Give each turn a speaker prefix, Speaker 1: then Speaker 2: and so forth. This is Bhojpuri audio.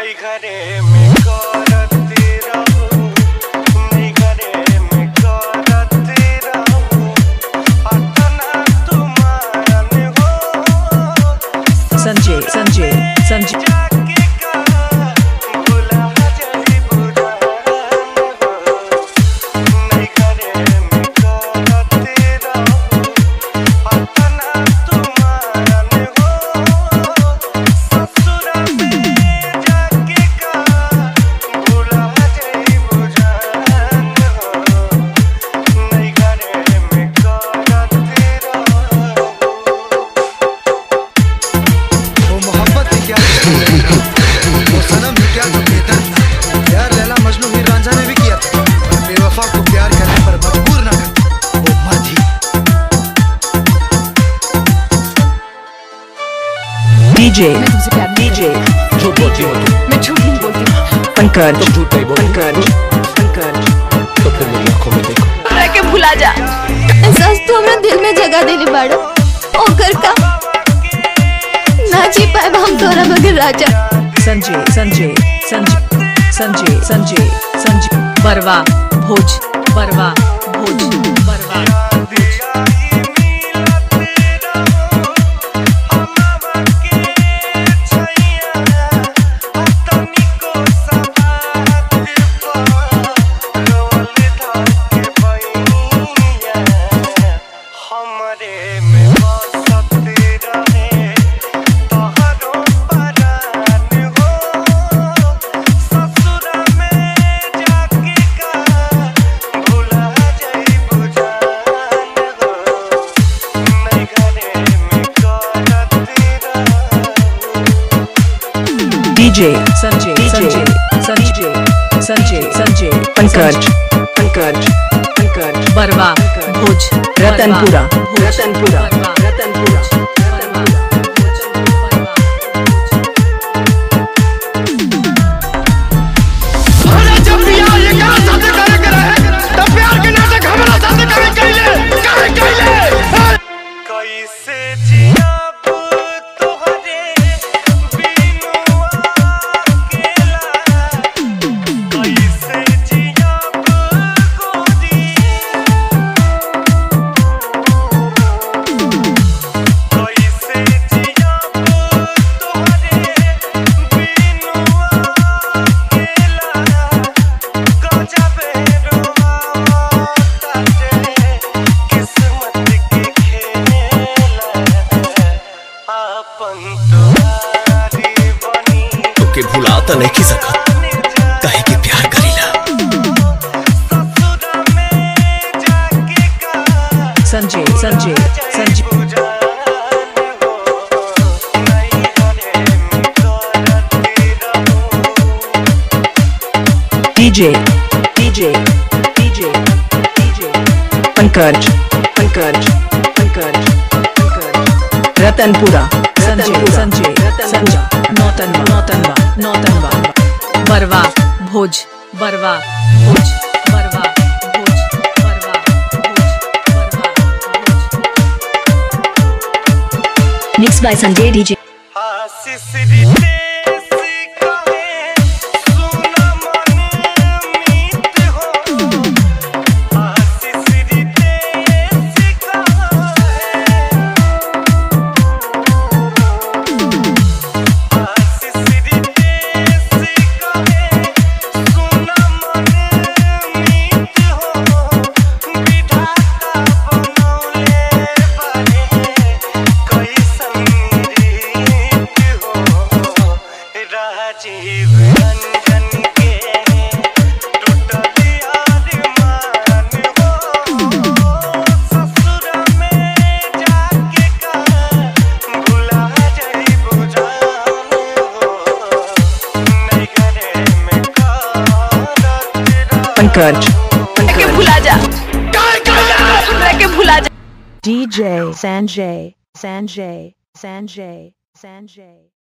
Speaker 1: नहीं घरे में करती रहूं, नहीं घरे में करती रहूं, अपना तुम्हारे हो
Speaker 2: संजय संजय संजय डीजे डीजे
Speaker 3: झूठ बोलती हो तुम।
Speaker 4: मैं झूठ नहीं बोलती हूँ।
Speaker 2: पंकज
Speaker 3: तुम झूठ नहीं बोलती।
Speaker 2: पंकज
Speaker 3: तो फिर मेरी आंखों में देखो।
Speaker 4: रह के भुला जा।
Speaker 5: एहसास तो हमरा दिल में जगह देले बाड़ो ओकर का ना जी पाए हम तोरा बगैर राजा।
Speaker 2: संजय संजय संजय संजय संजय संजय बरवा भोज बरवा भोज बरवा डीजे संजय संजय संजय संजय संजय पंकज पंकज पंकज बरवा भोज रतनपुरा रतनपुरा रतनपुरा
Speaker 3: के भुलाता नहीं की सका कहे के प्यार करीला।
Speaker 2: Sanjay Sanjay Sanjay DJ DJ DJ DJ Pankaj Pankaj Pankaj Pankaj Ratanpura Sanjay Sanjay Sanjay Nautanwa Nautanwa Nautanwa Barwa Bhoj Barwa Bhoj Barwa Bhoj Barwa Bhoj Barwa Bhoj
Speaker 5: mix by Sanjay DJ.
Speaker 2: Pankaj
Speaker 4: रह के भुला जा। रह के भुला जा।
Speaker 2: डीजे संजय संजय संजय संजय